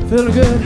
Feeling good.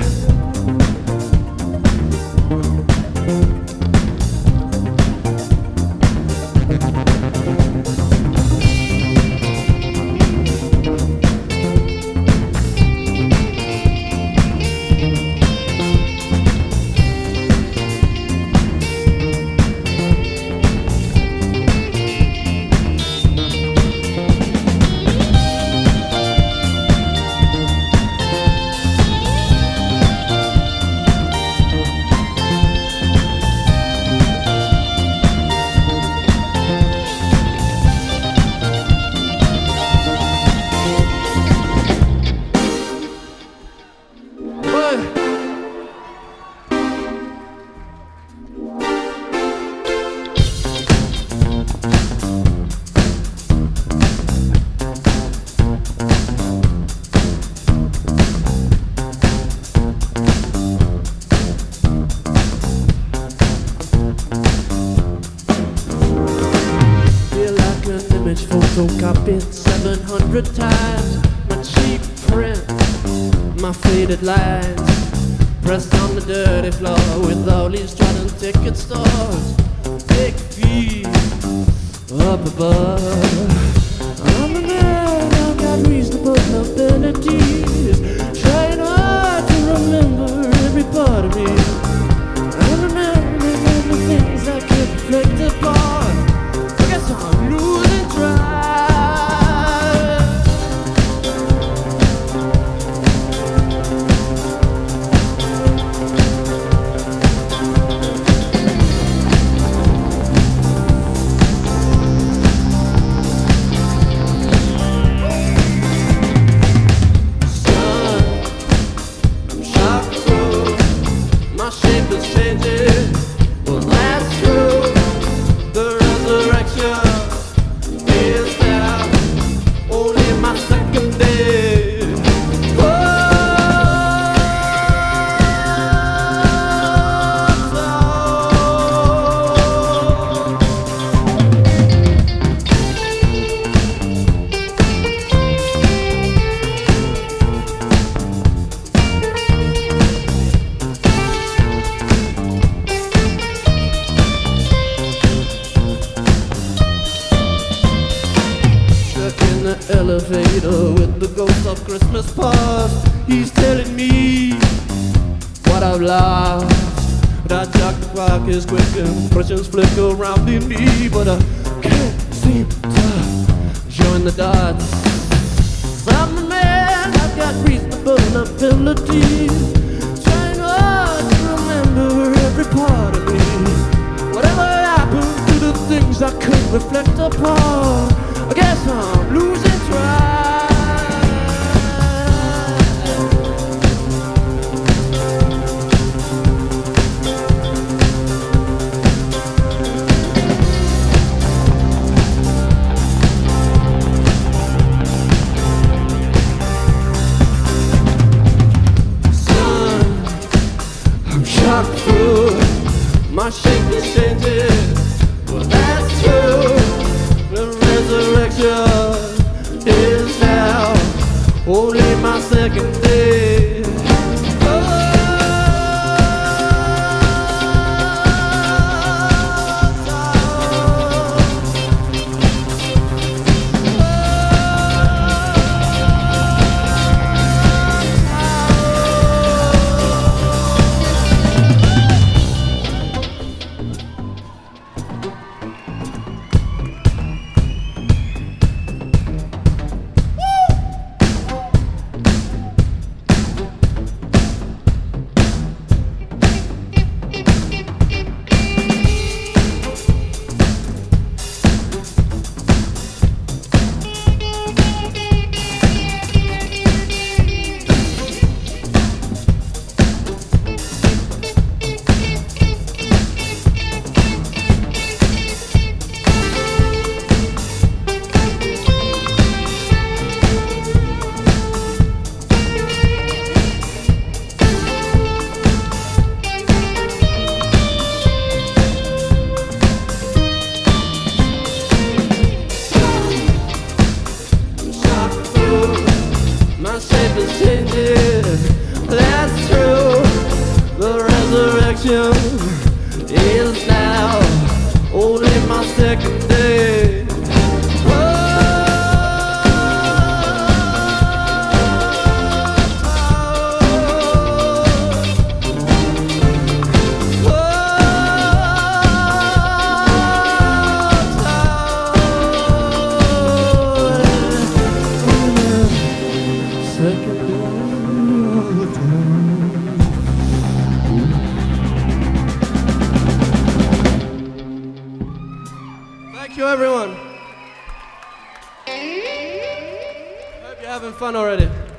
Photocopied 700 times. My cheap print, my faded lines, pressed on the dirty floor with all these trodden ticket stores. Big feet up above. I'm a man, I've got reasonable abilities, trying hard to remember every part of me. I'm a man, remember things I can't reflect upon. I guess I'm losing track. Elevator with the ghost of Christmas past. He's telling me what I've lost. That clock is quick, impressions flicker around in me, but I can't seem to join the dots. I'm a man, I've got reasonable abilities, trying hard to remember every part of me. Whatever happened to the things I could reflect upon? I guess I'm losing track. Son, I'm shocked through. My shape is changing. Well, that's true. The resurrection is now only my second day. That's true. The resurrection is now only my second day. Thank you, everyone. Hope you're having fun already.